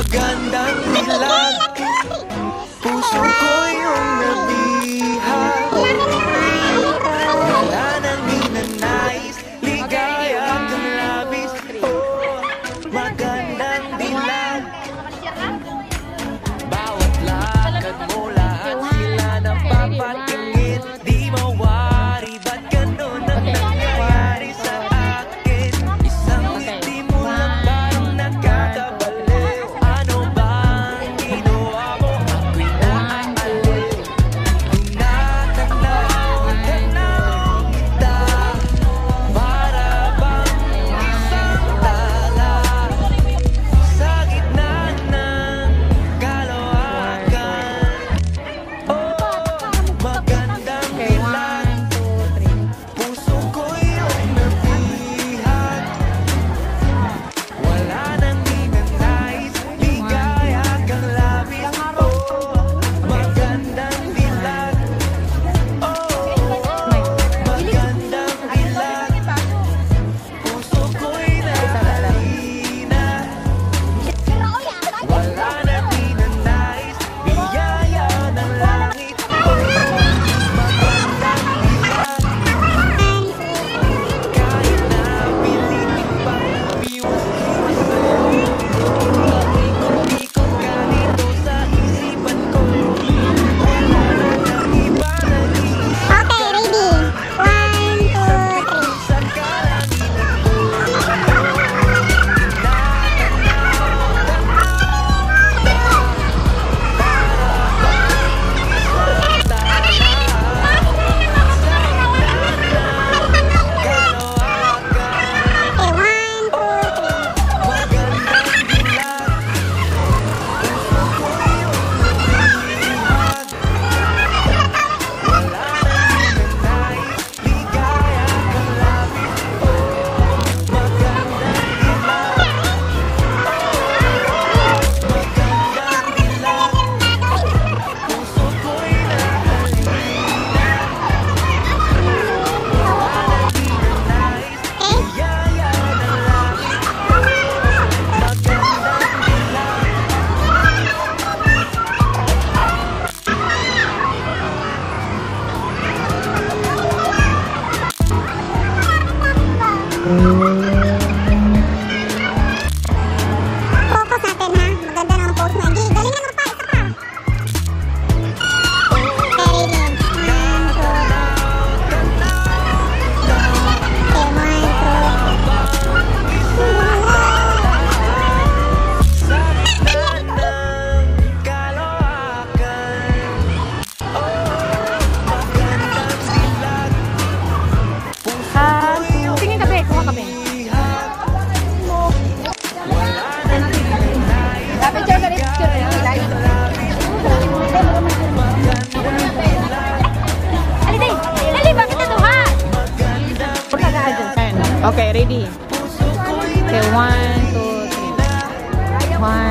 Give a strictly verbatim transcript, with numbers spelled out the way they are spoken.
magandang dilag. Puso ko yung nabihag. Wala nang ninanais, ligaya kang labis. Oh, magandang dilag. Bawat lakad mo lahat sila napapatingin. Di mawari, ba't ganun ang nangyayari sa akin? Isang ngiti mo lang parang nakakabaliw. Ano ba ang ginawa mo? Ako'y naaaliw. Tinatanaw, tanaw kita. Para bang isang tala sa gitna ng kalawakan. Oh, magandang dilag. Puso ko yung nabihag. Wala nang ninanais, ligaya kang labis. Oh, magandang dilag. Oh, magandang dilag. Puso ko'y nahalina. Wala nang ninanais, biyaya ng langit. Oh, magandang dilag. Kahit na pilitin pa, biwas-iwas sa'yo. Ikot-ikot ka dito sa isipan ko. Wala nang iba nag-iisip ka. Okay, ready? One, two, three. Sa kalanginan ko. Okay, one, two, three. Focus natin ha. Maganda ng pose mo. Hindi, galingan mo pa. Isa pa. Okay, ready? One, two, three. Okay, one, two. Tingin kape, kuha kape. Dapat siya ka rin picture na yung live. Alday, dali, bakit ito ha? Okay, ready? Okay, one, two, three. One,